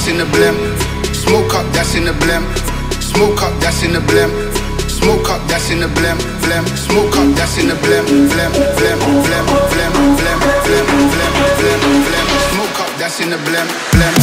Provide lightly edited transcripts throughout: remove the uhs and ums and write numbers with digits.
that's in the blem. Smoke up, that's in the blem. Smoke up, that's in the blem. Smoke up, that's in the blem, blem. Smoke up, that's in the blem, blem, blem, blem, blem, blem, blem, blem, blem, blem. Smoke up, that's in the blem, blem.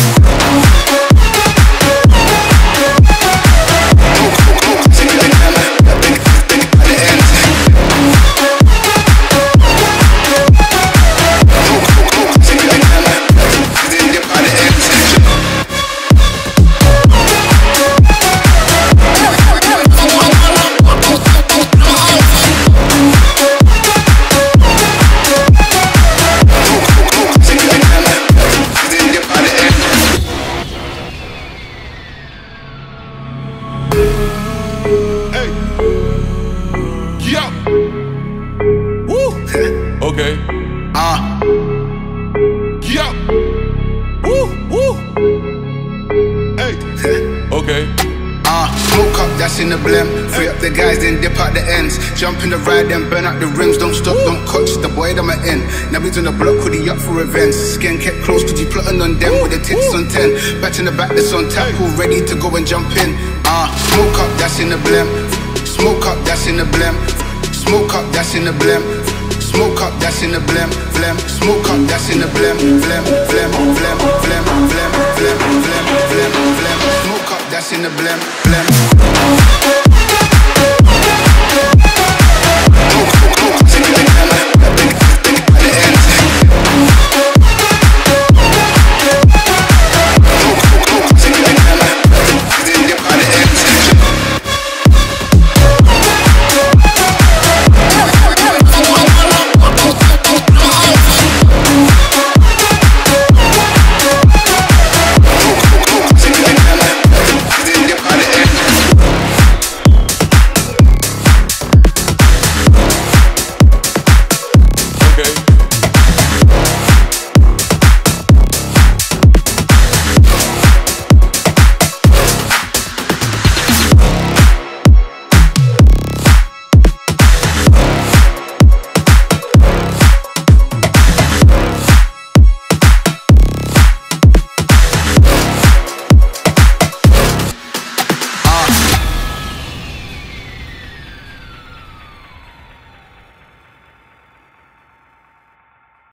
Okay. Yo. Woo, woo. Hey. Okay. Smoke up, that's in the blem. Free up the guys, then dip out the ends. Jump in the ride, then burn out the rims. Don't stop, don't coach, the boy that I'm in. Now he's on the block, with he up for revenge. Skin kept close, cause he plotting on them with the tits on 10. Back in the back, that's on tap, all ready to go and jump in. Smoke up, that's in the blem. Smoke up, that's in the blem. Smoke up, that's in the blem. Smoke up, that's in the blem, blem. Smoke up, that's in the blem, blem, blem, blem, blem, blem, blem, blem, blem, blem. Smoke up, that's in the blem, blem.